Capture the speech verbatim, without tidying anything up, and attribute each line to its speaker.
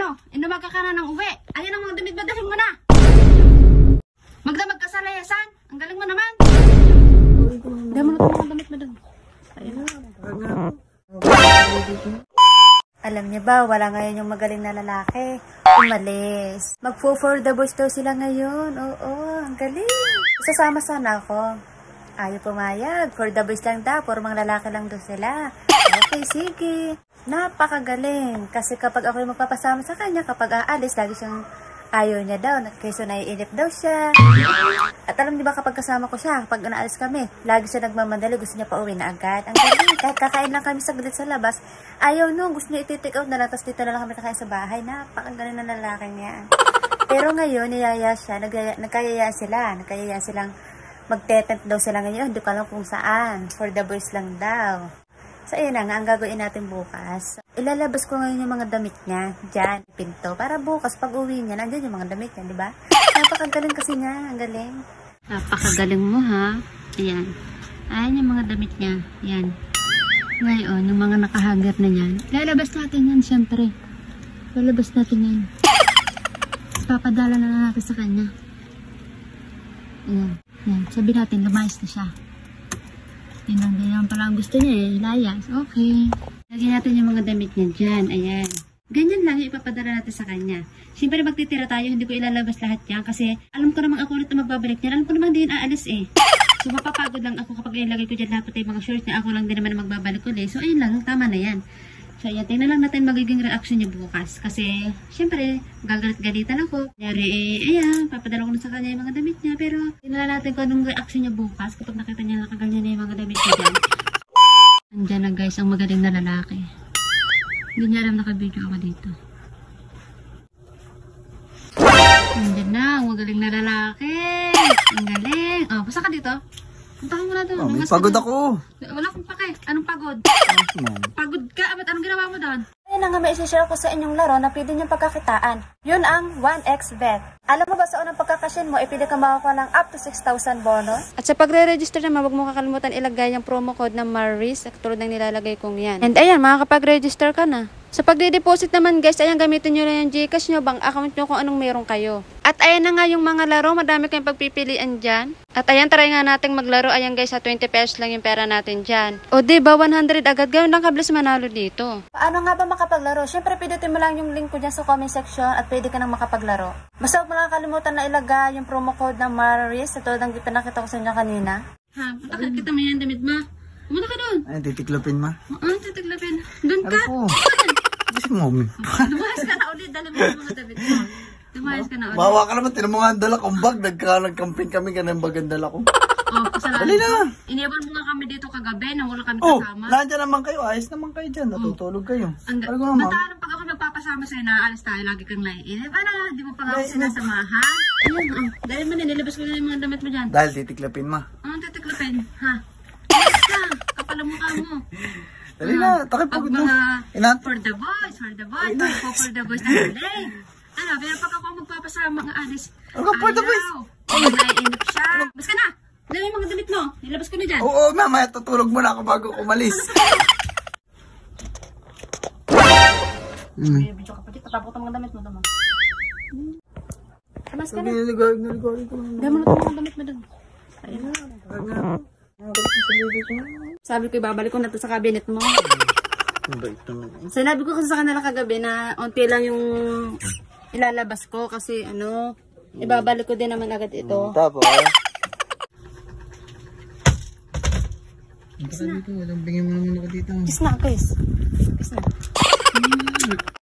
Speaker 1: ano? Inumaga ka na ng uwi. Ayun ang mga damit mo, dalhin mo na. Magdamag ka sa layasan. Ang galing mo naman. Dami mo na mga damit mo doon.
Speaker 2: Alam niya ba, wala ngayon yung magaling na lalaki. Umalis. Mag-fo for the boys daw sila ngayon. Oo, ang galing. Sasama sana ako. Ayaw pumayag. For the boys lang daw. Puro mga lalaki lang daw sila. Okay, sige. Napakagaling. Kasi kapag ako yung magpapasama sa kanya, kapag aalis, lagi siyang ayaw niya daw. Kaysa naiinip daw siya. At alam niyo ba kapag kasama ko siya, kapag naalis kami, lagi siya nagmamadali. Gusto niya pa uwi na agad. Ang galing. Kahit kakain lang kami saglit sa labas, ayaw no. Gusto niya iti-take out na lang. Tapos dito na lang kami kakain sa bahay. Napakagaling na lalaki niya. Pero ngayon, niyaya siya. Nagkayaya, nagkayaya sila. Nagkayaya silang magtetempt daw sila ngayon. Hindi ko alam kung saan. For the boys lang daw. So, ayun na nga, ang gagawin natin bukas. Ilalabas ko ngayon yung mga damit niya, dyan, pinto. Para bukas, pag uwi niya, nandyan yung mga damit niya, di ba? Napakagaling kasi niya, ang galing.
Speaker 1: Napakagaling mo, ha? Ayan. Ayan yung mga damit niya. Ayan. Ngayon, yung mga nakahanger na yan. Lalabas natin yan, syempre. Lalabas natin yan. Papadala na lang natin sa kanya. Ayan. Ayan. Sabi natin, lumayas na siya. Yun lang din naman pala ang gusto niya eh. Layas. Okay. Lagyan natin yung mga damit niya dyan. Ayan. Ganyan lang yung ipapadala natin sa kanya. Siyempre magtitira tayo. Hindi ko ilalabas lahat yan. Kasi alam ko namang ako ulit na magbabalik niya. Alam ko namang hindi yun aalis eh. So mapapagod lang ako kapag ilagay ko dyan lahat yung mga shorts niya. Ako lang din naman na magbabalik ulit. So ayun lang. Tama na yan. So ayan. Tingnan lang natin magiging reaction niya bukas. Kasi siyempre gagalit-galitan ako. Nyari eh. Ayan. Papadala ko na sa kanya yung mga damit niya. Pero tingnan natin kung anong reaction niya bukas. Kapag nakita niya nakaganyan na yung mga damit niya dyan. Andyan na guys ang magaling na lalaki. Hindi niya alam naka-video ako dito. Andyan na ang magaling na lalaki. Ang galing. Oh, basta ka dito. Puntahan mo na doon.
Speaker 3: Oh, may pagod ako.
Speaker 1: Wala akong pake. Anong pagod? Pagod ka? Ba't anong ginawa mo doon?
Speaker 2: Ayun na nga may isi-share ko sa inyong laro na pwede niyong pagkakitaan. Yun ang one X bet. Alam mo ba sa unang pagkakasyon mo, ipili ka makakuha ng up to six thousand bonus? At sa pagre-register naman, huwag mo kakalimutan ilagay yung promo code na Maris, tulad ng nilalagay kong yan. And ayan, makakapag-register ka na. Sa pagde-deposit naman guys, ayan, gamitin nyo na yung Gcash nyo, bank account nyo kung anong meron kayo. At ayan na nga yung mga laro, madami kayong pagpipilian dyan. At ayan, try nga nating maglaro. Ayan guys, sa twenty pesos lang yung pera natin dyan. O diba, one hundred agad. Gawin lang kablis manalo dito. Paano nga ba makapaglaro? Siyempre, pidutin mo lang yung link ko dyan sa comment section at pwede ka nang makapaglaro. Basta huwag mo lang kalimutan na ilagay yung promo code ng Maris, sa tulad ng pinakita ko sa inyo kanina. Ha, punta ka, kita mo yan, damit mo. Pumunta ka doon.
Speaker 3: Ay, titiklopin ma.
Speaker 1: Oo, titiklopin. Doon ka.
Speaker 3: Ano po? Gusto mo, mami.
Speaker 1: Dumayas ka na ulit. Dali mo yung mga damit mo. Dumayas ka na ulit.
Speaker 3: Mawa ka naman. Tinan mo nga ang dala kong bag. Nagka-camping kami. Ganun bag ang dala ko.
Speaker 1: Oh, kasalanan.
Speaker 3: Dali na.
Speaker 1: Iniwan mo nga kami dito kagabi na wala kami
Speaker 3: Oh,
Speaker 1: kasama.
Speaker 3: nandiyan naman kayo. Ayos naman kayo dyan. Natutulog kayo.
Speaker 1: Ang
Speaker 3: Ano ko naman?
Speaker 1: Bataan pag ako nagpapasama sa'yo, naaalis tayo, lagi kang naiinip. Ano, hindi mo pa nga ako sinasamahan? Ayun, oh. Dahil man, nilabas ko na yung mga damit mo dyan.
Speaker 3: Dahil titiklopin ma.
Speaker 1: Anong titiklopin? Ha? Alis ka, kapal ang mukha mo.
Speaker 3: Dali na, takip pagod na.
Speaker 1: Inan? For the boys, for the boys, for, for the boys na dali. Ano, pero pag ako magpapasama ang alis.
Speaker 3: Ano for the boys?
Speaker 1: Ayaw, naiinip siya. Bas ka na, dali yung mga damit mo, nilabas ko na dyan.
Speaker 3: Oo, mamaya tutulog muna ako bago umalis.
Speaker 1: May video ka pa dito, tapos ang mga damit mo naman. Mas ka na.
Speaker 3: Naligaw, naligaw ko.
Speaker 1: Dami mo na ito mga damit mo doon. Ayun na. Sabi ko, ibabalik ko na ito sa cabinet mo. Sinabi ko kasi sa kanila kagabi na unti lang yung ilalabas ko kasi ano, ibabalik ko din naman agad ito.
Speaker 3: Tapos, Kiss na. Walang bigyan mo naman ako dito.
Speaker 1: Kiss na, kiss. Kiss na.